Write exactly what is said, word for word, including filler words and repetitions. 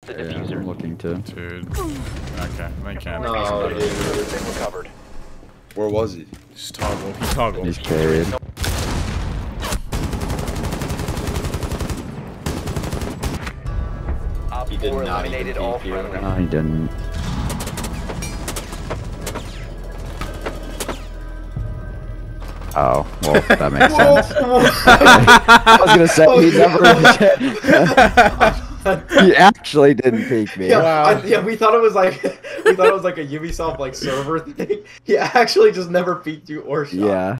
the Yeah, diffuser. I'm looking to. Dude. Okay, they can't. No, dude. Been recovered. Where was he? Just toggle. He toggled. He's carried. Op He did four not eliminated even all peek you. friendly. No, he didn't. Oh, well, that makes sense. I was gonna say, he never... he actually didn't peek me. Yeah, Wow. I, yeah, we thought it was like we thought it was like a Ubisoft like server thing. He actually just never peeked you or shot. Yeah.